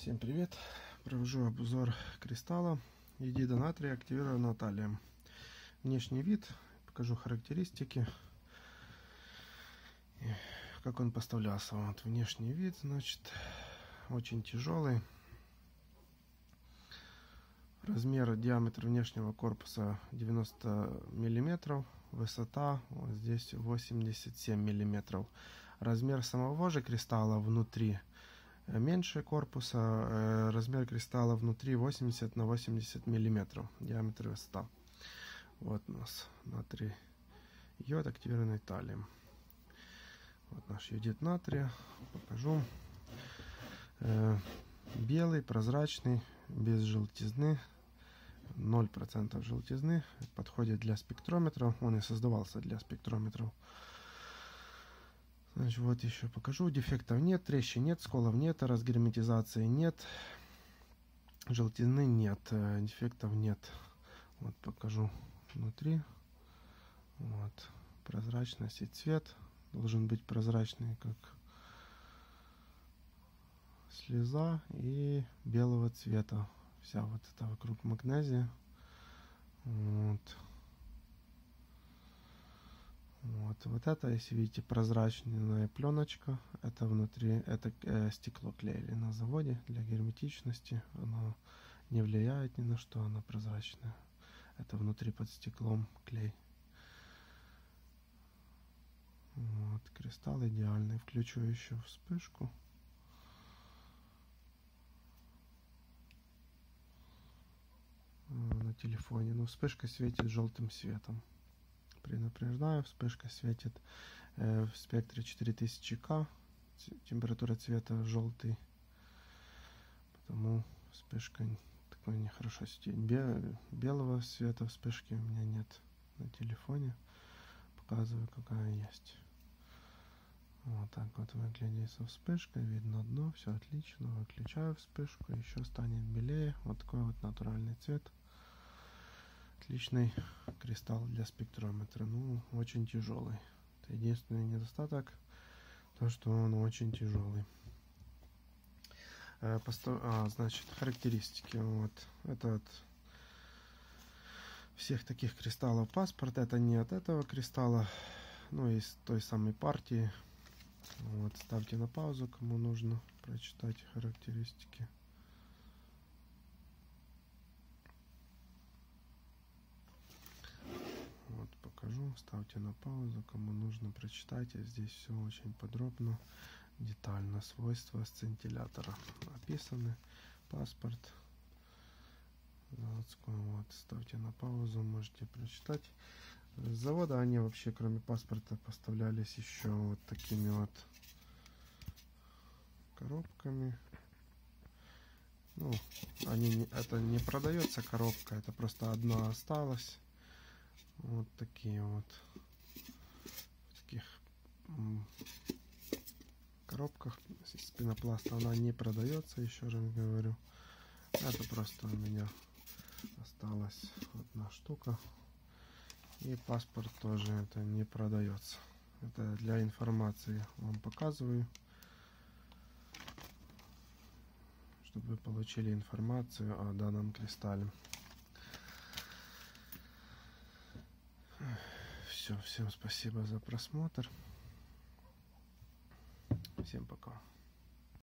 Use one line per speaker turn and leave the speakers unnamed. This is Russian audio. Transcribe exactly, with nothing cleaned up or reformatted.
Всем привет! Провожу обзор кристалла йодида натрия, активированного талием. Внешний вид, покажу характеристики, как он поставлялся. Вот внешний вид, значит, очень тяжелый. Размер, диаметр внешнего корпуса девяносто миллиметров, высота вот здесь восемьдесят семь миллиметров. Размер самого же кристалла внутри меньше корпуса, размер кристалла внутри восемьдесят на восемьдесят миллиметров, диаметр и высота. Вот у нас натрий йод, активированный талием. Вот наш йодид натрия, покажу. Белый, прозрачный, без желтизны, ноль процентов желтизны, подходит для спектрометров, он и создавался для спектрометров. Значит, вот еще покажу. Дефектов нет, трещин нет, сколов нет, разгерметизации нет, желтизны нет, дефектов нет. Вот покажу внутри. Вот прозрачность и цвет должен быть прозрачный, как слеза, и белого цвета. Вся вот это вокруг магнезия. Вот. Вот, вот это, если видите, прозрачная пленочка, это внутри, это э, стекло клеили на заводе для герметичности, оно не влияет ни на что, оно прозрачное. Это внутри под стеклом клей. Вот, кристалл идеальный. Включу еще вспышку. На телефоне, но вспышка светит желтым светом. Предупреждаю, вспышка светит э, в спектре четыре тысячи ка, температура цвета желтый, потому вспышка такой нехорошо светит. Бе белого света вспышки у меня нет на телефоне, показываю, какая есть. Вот так вот выглядит со вспышкой, видно дно, все отлично. Выключаю вспышку, еще станет белее. Вот такой вот натуральный цвет. Отличный кристалл для спектрометра, ну очень тяжелый. Это единственный недостаток, то что он очень тяжелый. Э, постав... а, значит, характеристики. Вот это от всех таких кристаллов паспорт. Это не от этого кристалла, ну из той самой партии. Вот, ставьте на паузу, кому нужно прочитать характеристики. Вот покажу, ставьте на паузу, кому нужно прочитать. Здесь все очень подробно, детально. Свойства сцинтиллятора описаны, паспорт заводской. Вот, ставьте на паузу, можете прочитать. С завода они вообще, кроме паспорта, поставлялись еще вот такими вот коробками. Ну, они не, это не продается коробка, это просто одна осталась. Вот такие вот в таких коробках из пенопласта. Она не продается, еще раз говорю. Это просто у меня осталась одна штука. И паспорт тоже это не продается. Это для информации вам показываю, чтобы вы получили информацию о данном кристалле. Все, всем спасибо за просмотр. Всем пока.